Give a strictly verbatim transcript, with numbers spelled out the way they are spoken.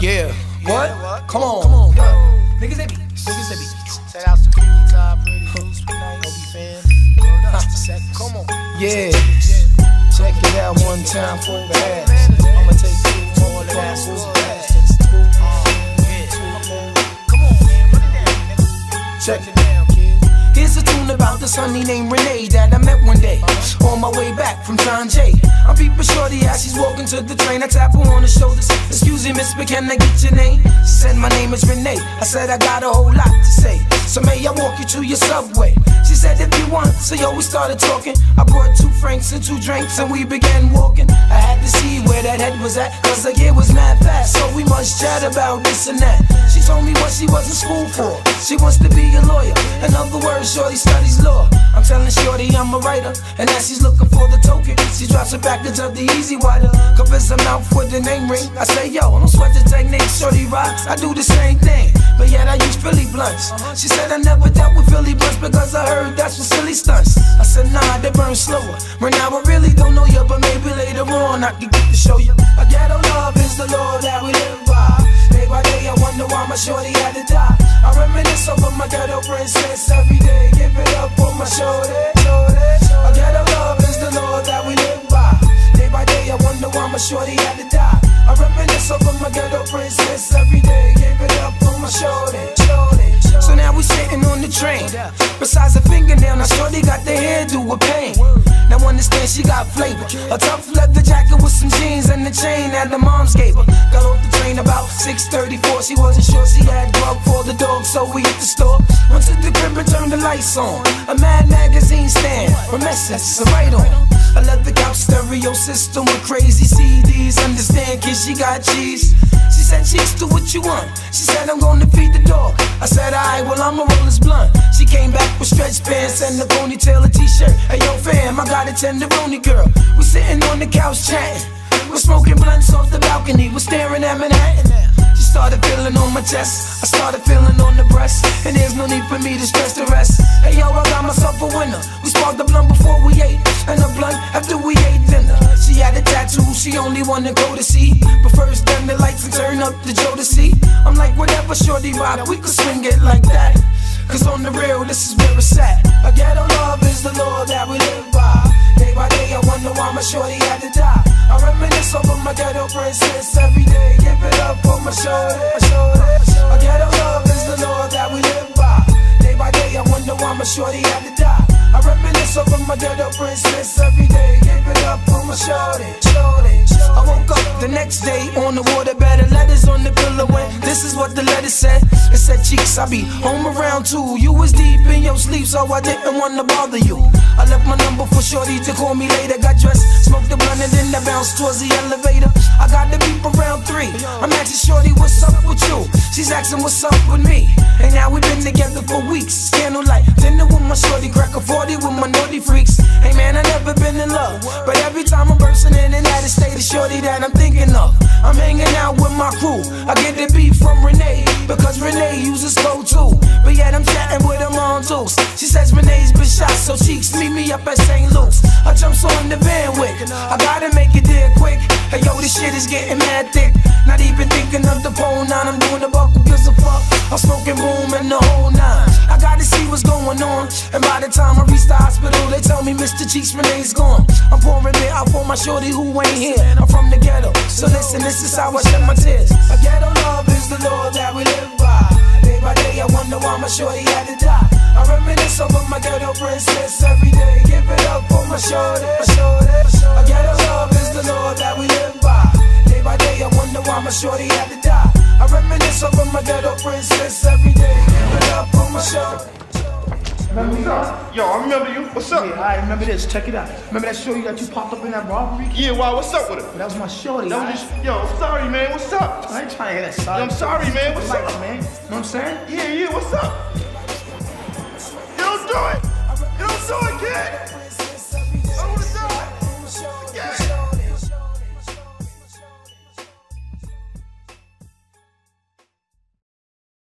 Yeah. What? Come on. Come on. Niggas that beats. Niggas that beats. Shout out to Freaky Top, Pretty Loose, Nice, Obi Fan. Come on. Yeah. Check it out one time for the ass. I'ma take you all the ass. Come on, man. Put it down, nigga. Check it down, kid. Here's a tune about this honey named Renee that I met one day on my way back from John Jay. I'm peeping shorty as she's walking to the train. I tap her on the shoulders. Excuse me, miss, but can I get your name? She said my name is Renee. I said I got a whole lot to say. So may I walk you to your subway? She said if you want, so yo, we started talking. I brought two francs and two drinks and we began walking. I had to see where that head was at, cause the year was mad fast, so we must chat about this and that. She told me what she was in school for. She wants to be a lawyer. In other words, shorty studies law. I'm telling shorty I'm a writer, and as she's looking for the token, she drops a package of the Easy Wider, covers her mouth with the name ring. I say yo, don't sweat the technique, shorty rocks. I do the same thing, but yet I use Philly blunts. She said I never dealt with Philly blunts because I heard that's for silly stunts. I said nah, they burn slower. Right now I really don't know you, but maybe later on I can get to show you. A ghetto love is the law that we live by. Day by day I wonder why my shorty had to die. I reminisce over my ghetto princess every day. Give it up for my shorty, shorty. A ghetto love is the law that we live by. Day by day I wonder why my shorty had to die. I reminisce over my ghetto princess every day. Give it up for my shorty, shorty. So now we sitting on the train. Besides a fingernail, now shorty got the hairdo with pain. Now understand she got flavor. A tough leather jacket with some jeans and the chain that the moms gave her. Got off the train about six thirty-four. She wasn't sure she had grub for the dog, so we hit the store. Went to the crib and turned the lights on. A Mad magazine stand, a message, a right on. A leather couch stereo system with crazy C Ds. Understand, kid, she got cheese. She said, cheese, do what you want. She said, I'm gonna feed the dog. I said, alright, well, I'ma roll this blunt. She came back with stretch pants and a ponytail, a t-shirt. Hey, yo, fam, I got a tenderoni girl. We sitting on the couch chatting. We're smoking blunts off the balcony. We're staring at Manhattan. She started feeling on my chest. I started feeling on the breast. And there's no need for me to stress the rest. Hey, yo, I got myself a winner. We sparked the blunt before we ate, and the blunt after we ate dinner. She had a tattoo, she only wanted to go to see. But first, turn the lights and turn up the Jodeci. I'm like, whatever, shorty rock, we could swing it like that. Cause on the real, this is where it's at. A ghetto love is the law that we live by. Day by day, I wonder why my shorty had to die. I reminisce over my ghetto princess every day. Give it up for my shorty, shorty. A ghetto love is the law that we live by. Day by day, I wonder why my shorty had to die. I reminisce over my ghetto princess every day. Give it up for my shorty, shorty. I woke up the next day on the waterbed, letters on the pillow, and this is what the letter said. It said, Cheeks, I be home around two. You was deep in your sleep, so I didn't want to bother you. I left my number for shorty to call me later. Got dressed, smoked the blunt, and then I bounced towards the elevator. I got the beep around three. I'm asking shorty, what's up with you? She's asking what's up with me. And now we've been together for weeks. Candlelight, dinner with my shorty, crack a forty with my naughty freaks. Hey man, I never been in love, but every time I'm bursting in and out of state, it's shorty that I'm thinking of. I'm hanging out with my crew. I get the beat from Renee, because Renee uses code too. But yet I'm chatting with her mom too. She says Renee's been shot, so Cheeks, meet me up at Saint Luke's. I jumps on the bandwagon, I gotta make it there quick. Hey yo, this shit is getting mad thick. Not even thinking of the pole nine, I'm doing the buckle, gives a fuck. I'm smoking boom and the whole nine. I gotta see what's going on, and by the time I reach the hospital, they tell me Mister Cheeks, Renee's gone. I'm pouring it out for my shorty who ain't here. I'm from the ghetto, so listen, this is how I shed my tears. A ghetto love is the law that we live by. Day by day, I wonder why my shorty had to die. I reminisce over my ghetto princess every day. Give it up for my shorty, shorty. A ghetto love is the law that we live by. Day by day, I wonder why my shorty had to die. I reminisce over my ghetto princess every day. Give it up for my shorty. Remember me? Yo, I remember you. What's up? Yeah, I remember this. Check it out. Remember that shorty that you popped up in that robbery? Yeah, why? What's up with it? That was my shorty. That was just, yo, I'm sorry, man. What's up? I ain't trying to hear that sorry. Yo, I'm sorry, man. What's like up? it, man? You know what I'm saying? Yeah, yeah, what's up? You don't do it.